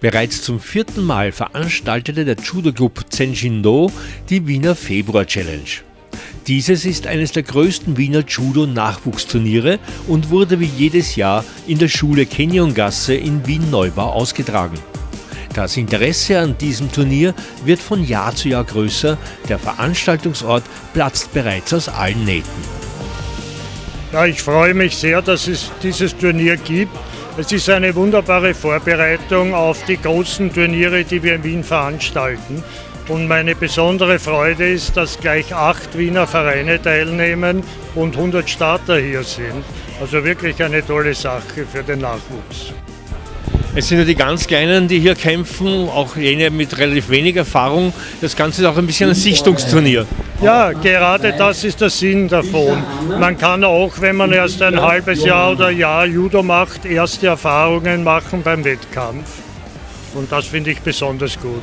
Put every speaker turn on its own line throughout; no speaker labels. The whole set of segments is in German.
Bereits zum 4. Mal veranstaltete der Judo-Club Zenshin-Do die Wiener Februar-Challenge. Dieses ist eines der größten Wiener Judo-Nachwuchsturniere und wurde wie jedes Jahr in der Schule Kenyon-Gasse in Wien-Neubau ausgetragen. Das Interesse an diesem Turnier wird von Jahr zu Jahr größer, der Veranstaltungsort platzt bereits aus allen Nähten.
Ja, ich freue mich sehr, dass es dieses Turnier gibt. Es ist eine wunderbare Vorbereitung auf die großen Turniere, die wir in Wien veranstalten. Und meine besondere Freude ist, dass gleich 8 Wiener Vereine teilnehmen und 100 Starter hier sind. Also wirklich eine tolle Sache für den Nachwuchs.
Es sind ja die ganz Kleinen, die hier kämpfen, auch jene mit relativ wenig Erfahrung. Das Ganze ist auch ein bisschen ein Sichtungsturnier.
Ja, gerade das ist der Sinn davon. Man kann auch, wenn man erst ein halbes Jahr oder Jahr Judo macht, erste Erfahrungen machen beim Wettkampf. Und das finde ich besonders gut.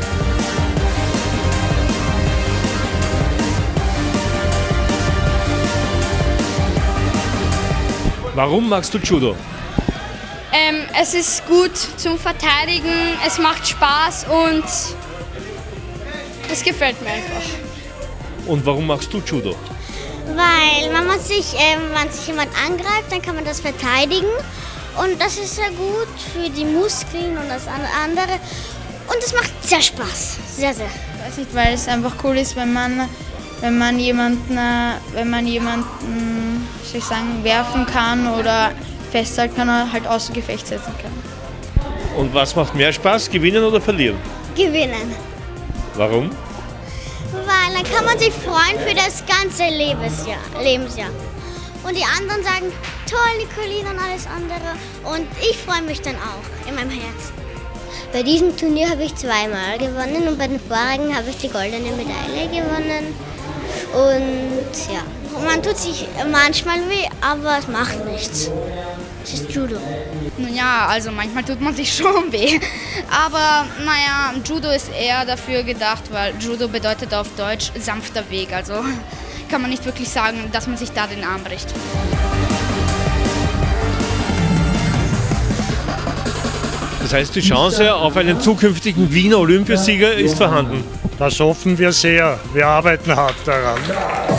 Warum magst du Judo?
Es ist gut zum Verteidigen, es macht Spaß und es gefällt mir einfach.
Und warum magst du Judo?
Weil wenn man sich jemand angreift, dann kann man das verteidigen und das ist sehr gut für die Muskeln und das andere und es macht sehr Spaß, sehr, sehr.
Ich weiß nicht, weil es einfach cool ist, wenn man jemanden, soll ich sagen, werfen kann oder festhalten kann oder halt außer Gefecht setzen kann.
Und was macht mehr Spaß, gewinnen oder verlieren?
Gewinnen.
Warum?
Weil dann kann man sich freuen für das ganze Lebensjahr. Und die anderen sagen, toll Nicolina und alles andere. Und ich freue mich dann auch in meinem Herzen. Bei diesem Turnier habe ich 2-mal gewonnen und bei den vorigen habe ich die goldene Medaille gewonnen. Und ja, man tut sich manchmal weh, aber es macht nichts. Es ist Judo.
Nun ja, also manchmal tut man sich schon weh. Aber naja, Judo ist eher dafür gedacht, weil Judo bedeutet auf Deutsch sanfter Weg. Also kann man nicht wirklich sagen, dass man sich da den Arm bricht.
Das heißt, die Chance auf einen zukünftigen Wiener Olympiasieger ist vorhanden.
Das hoffen wir sehr. Wir arbeiten hart daran.